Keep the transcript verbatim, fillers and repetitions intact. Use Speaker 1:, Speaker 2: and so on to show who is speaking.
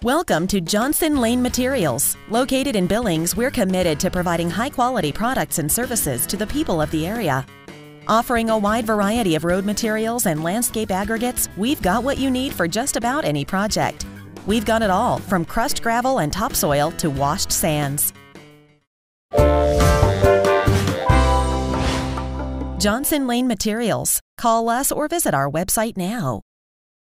Speaker 1: Welcome to Johnson Lane Materials. Located in Billings, we're committed to providing high-quality products and services to the people of the area. Offering a wide variety of road materials and landscape aggregates, we've got what you need for just about any project. We've got it all, from crushed gravel and topsoil to washed sands. Johnson Lane Materials. Call us or visit our website now.